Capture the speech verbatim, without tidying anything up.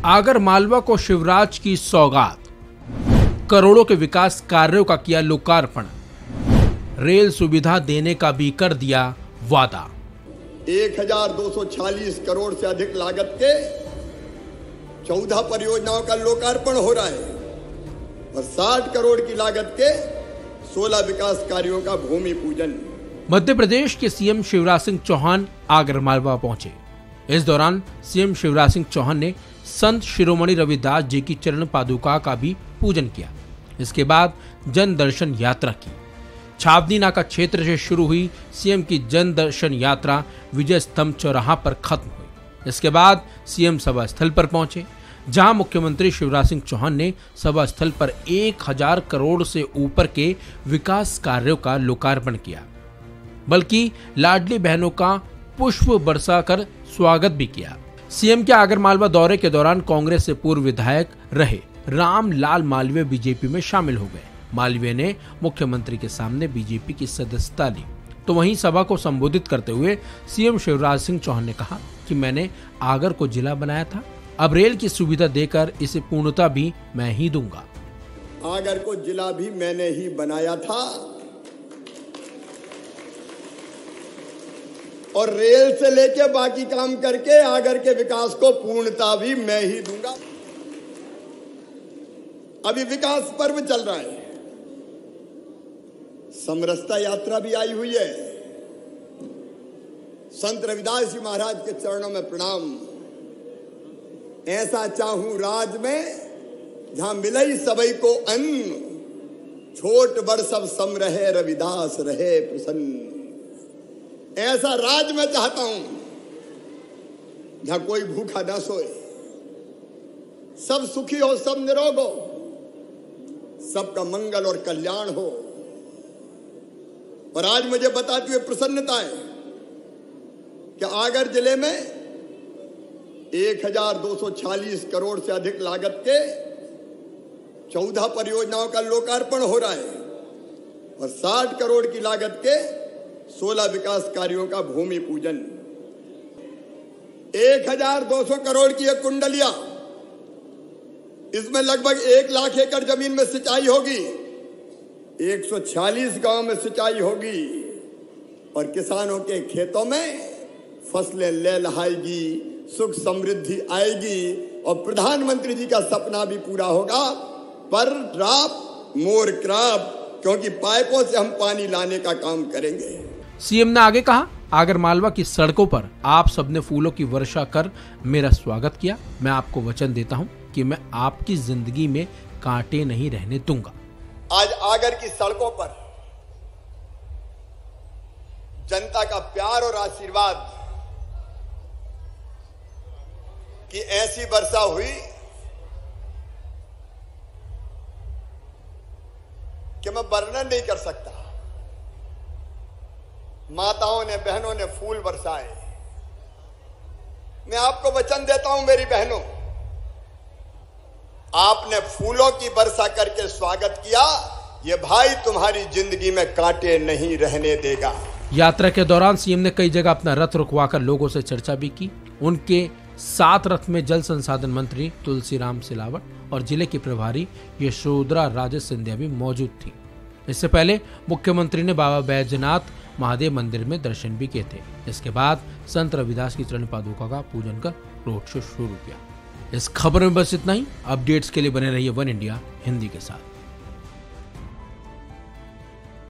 आगर मालवा को शिवराज की सौगात, करोड़ों के विकास कार्यों का किया लोकार्पण, रेल सुविधा देने का भी कर दिया वादा। एक हजार दो सौ छियालीस करोड़ से अधिक लागत के चौदह परियोजनाओं का लोकार्पण हो रहा है और साठ करोड़ की लागत के सोलह विकास कार्यों का भूमि पूजन। मध्य प्रदेश के सीएम शिवराज सिंह चौहान आगर मालवा पहुंचे। इस दौरान सीएम शिवराज सिंह चौहान ने संत शिरोमणि रविदास जी की चरण पादुका का भी पूजन किया। इसके बाद जन दर्शन यात्रा की। छावनी नाका क्षेत्र से शुरू हुई सीएम की जन दर्शन यात्रा विजय स्तंभ चौराहा पर खत्म हुई। इसके बाद सीएम सभा स्थल पर पहुंचे, जहां मुख्यमंत्री शिवराज सिंह चौहान ने सभा स्थल पर एक हजार करोड़ से ऊपर के विकास कार्यों का लोकार्पण किया, बल्कि लाडली बहनों का पुष्प बरसा कर स्वागत भी किया। सीएम के आगर मालवा दौरे के दौरान कांग्रेस से पूर्व विधायक रहे राम लाल मालवीय बीजेपी में शामिल हो गए। मालवीय ने मुख्यमंत्री के सामने बीजेपी की सदस्यता ली, तो वहीं सभा को संबोधित करते हुए सीएम शिवराज सिंह चौहान ने कहा कि मैंने आगर को जिला बनाया था, अब रेल की सुविधा देकर इसे पूर्णता भी मैं ही दूंगा। आगर को जिला भी मैंने ही बनाया था और रेल से लेके बाकी काम करके आगर के विकास को पूर्णता भी मैं ही दूंगा। अभी विकास पर्व चल रहा है, समरसता यात्रा भी आई हुई है। संत रविदास जी महाराज के चरणों में प्रणाम। ऐसा चाहूं राज में जहां मिलई सबई को अन्न, छोट बड़ सब सम रहे रविदास रहे प्रसन्न। ऐसा राज मैं चाहता हूं जहां कोई भूखा ना सोए, सब सुखी हो, सब निरोग हो, सबका मंगल और कल्याण हो। और आज मुझे बताती हुई प्रसन्नता है कि आगर जिले में एक हजार दो सौ छियालीस करोड़ से अधिक लागत के चौदह परियोजनाओं का लोकार्पण हो रहा है और साठ करोड़ की लागत के सोलह विकास कार्यों का भूमि पूजन। एक हजार दो सौ करोड़ की एक कुंडलिया, इसमें लगभग एक लाख एकड़ जमीन में सिंचाई होगी, एक सौ छियालीस गांव में सिंचाई होगी और किसानों के खेतों में फसलें लहलहाएगी, सुख समृद्धि आएगी और प्रधानमंत्री जी का सपना भी पूरा होगा, पर ड्रॉप मोर क्रॉप, क्योंकि पाइपों से हम पानी लाने का काम करेंगे। सीएम ने आगे कहा, आगर मालवा की सड़कों पर आप सबने फूलों की वर्षा कर मेरा स्वागत किया। मैं आपको वचन देता हूं कि मैं आपकी जिंदगी में कांटे नहीं रहने दूंगा। आज आगर की सड़कों पर जनता का प्यार और आशीर्वाद की ऐसी वर्षा हुई कि मैं वर्णन नहीं कर सकता। माताओं ने, बहनों ने फूल बरसाए। मैं आपको वचन देता हूं मेरी बहनों, आपने फूलों की वर्षा करके स्वागत किया, ये भाई तुम्हारी जिंदगी में कांटे नहीं रहने देगा। यात्रा के दौरान सीएम ने कई जगह अपना रथ रुकवाकर लोगों से चर्चा भी की। उनके सात रथ में जल संसाधन मंत्री तुलसीराम सिलावट और जिले की प्रभारी यशोधरा राजे सिंधिया भी मौजूद थी। इससे पहले मुख्यमंत्री ने बाबा बैजनाथ महादेव मंदिर में दर्शन भी किए थे। इसके बाद संत रविदास की चरण पादुका का पूजन कर रोड शो शुरू किया। इस खबर में बस इतना ही। अपडेट्स के लिए बने रहिए वन इंडिया हिंदी के साथ।